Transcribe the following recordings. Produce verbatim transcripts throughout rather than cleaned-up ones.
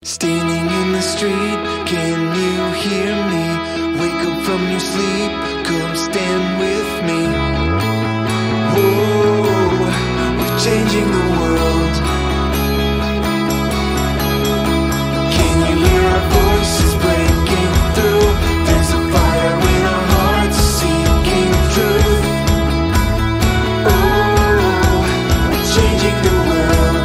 Standing in the street, can you hear me? Wake up from your sleep, come stand with me. Whoa, we're changing the world. Can you hear our voices breaking through? There's a fire in our hearts seeking truth. Oh, we're changing the world.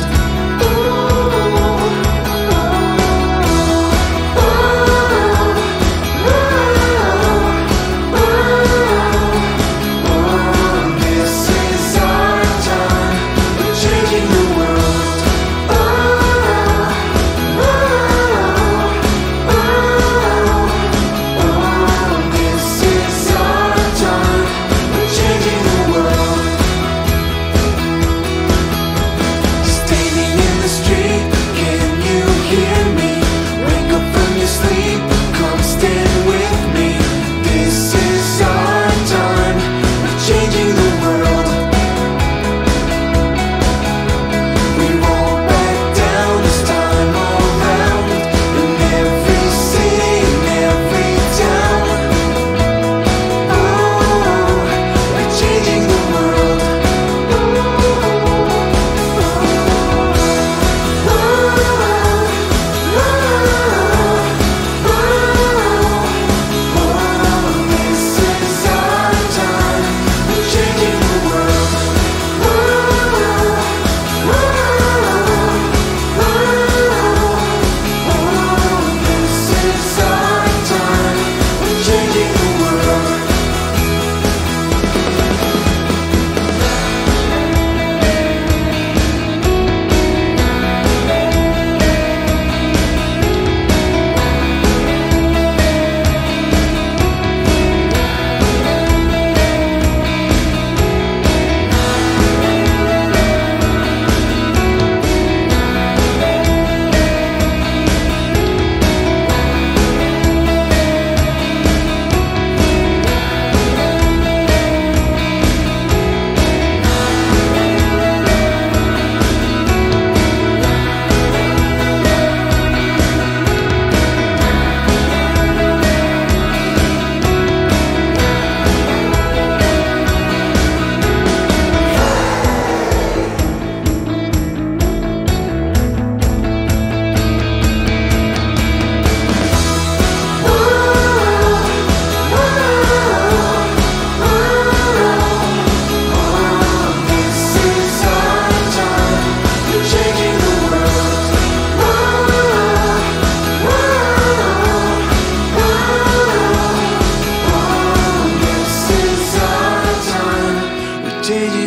Changing